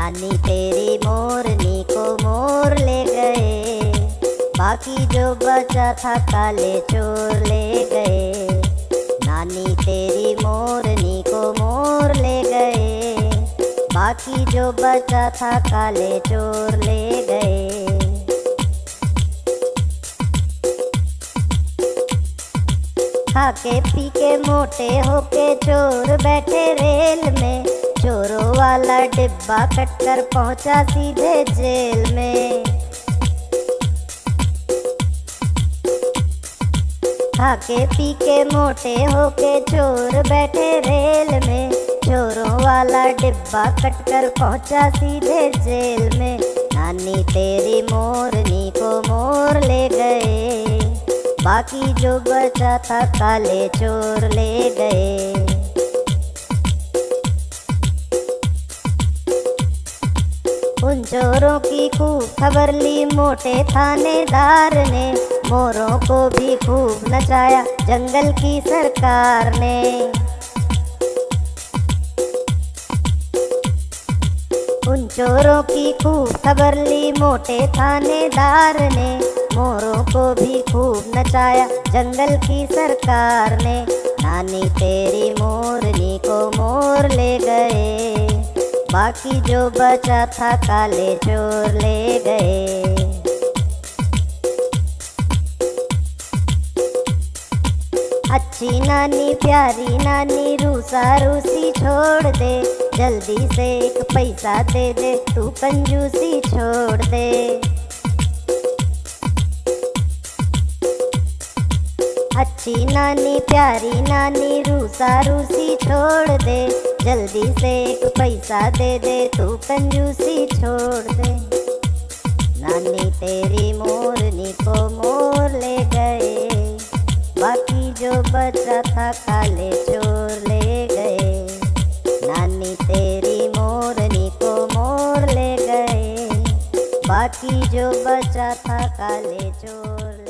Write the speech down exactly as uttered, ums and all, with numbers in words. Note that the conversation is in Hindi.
नानी तेरी मोरनी को मोर ले गए, बाकी जो बचा था काले चोर ले गए। नानी तेरी मोरनी को मोर ले गए, बाकी जो बचा था काले चोर ले गए। खाके पी के मोटे होके चोर बैठे रेल में, चोरों वाला डिब्बा कटकर पहुंचा सीधे जेल में। खाके पी के मोटे होके चोर बैठे रेल में, चोरों वाला डिब्बा कटकर पहुंचा सीधे जेल में। नानी तेरी मोरनी को मोर ले गए, बाकी जो बचा था काले चोर ले गए। उन चोरों की खूब खबर ली मोटे थानेदार ने, मोरों को भी खूब नचाया जंगल की सरकार ने। उन चोरों की खूब खबर ली मोटे थानेदार ने, मोरों को भी खूब नचाया जंगल की सरकार ने। नानी तेरी मोरनी को मोर ले गए, बाकी जो बचा था काले चोर ले गए। अच्छी नानी प्यारी नानी रूसा रूसी छोड़ दे, जल्दी से एक पैसा दे दे तू कंजूसी छोड़ दे। अच्छी नानी प्यारी नानी रूसा रूसी छोड़ दे, जल्दी से एक पैसा दे दे तू कंजूसी छोड़ दे। नानी तेरी मोरनी को मोर ले गए, बाकी जो बचा था काले चोर ले गए। नानी तेरी मोरनी को मोर ले गए, बाकी जो बचा था काले चोर।